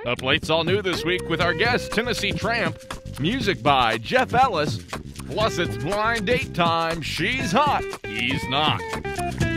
Up Late's all new this week with our guest, Tennessee Tramp. Music by Jeff Ellis. Plus, it's blind date time. She's hot, he's not.